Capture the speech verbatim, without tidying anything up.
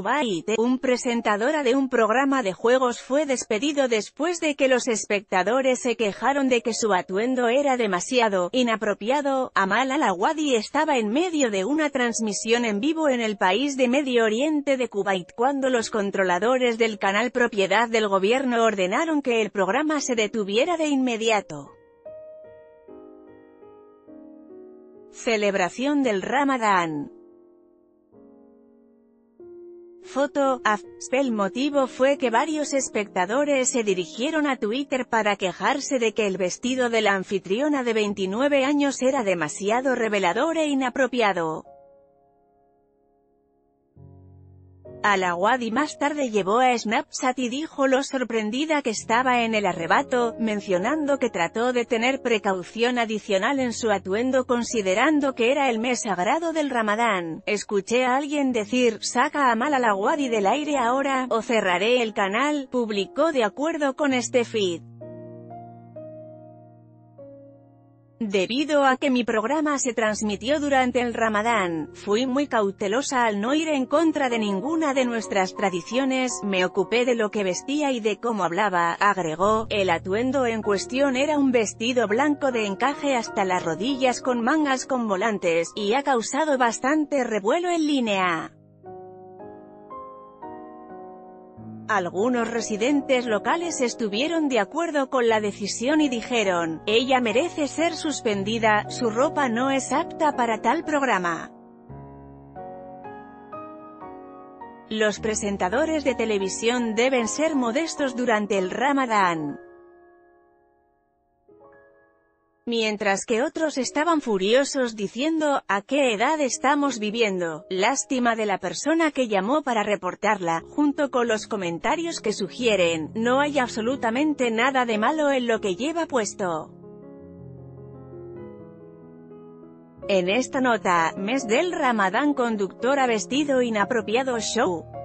Kuwait, un presentadora de un programa de juegos fue despedido después de que los espectadores se quejaron de que su atuendo era demasiado inapropiado. Amal Al-Awadi estaba en medio de una transmisión en vivo en el país de Medio Oriente de Kuwait cuando los controladores del canal propiedad del gobierno ordenaron que el programa se detuviera de inmediato. Celebración del Ramadán. Foto, A F P. El motivo fue que varios espectadores se dirigieron a Twitter para quejarse de que el vestido de la anfitriona de veintinueve años era demasiado revelador e inapropiado. Al-Awadi más tarde llevó a Snapchat y dijo lo sorprendida que estaba en el arrebato, mencionando que trató de tener precaución adicional en su atuendo considerando que era el mes sagrado del Ramadán. Escuché a alguien decir, saca a Amal Al-Awadi del aire ahora, o cerraré el canal, publicó de acuerdo con este feed. Debido a que mi programa se transmitió durante el Ramadán, fui muy cautelosa al no ir en contra de ninguna de nuestras tradiciones, me ocupé de lo que vestía y de cómo hablaba, agregó. El atuendo en cuestión era un vestido blanco de encaje hasta las rodillas con mangas con volantes, y ha causado bastante revuelo en línea. Algunos residentes locales estuvieron de acuerdo con la decisión y dijeron, ella merece ser suspendida, su ropa no es apta para tal programa. Los presentadores de televisión deben ser modestos durante el Ramadán. Mientras que otros estaban furiosos diciendo, ¿a qué edad estamos viviendo? Lástima de la persona que llamó para reportarla, junto con los comentarios que sugieren, no hay absolutamente nada de malo en lo que lleva puesto. En esta nota, mes del Ramadán, conductora vestido inapropiado show.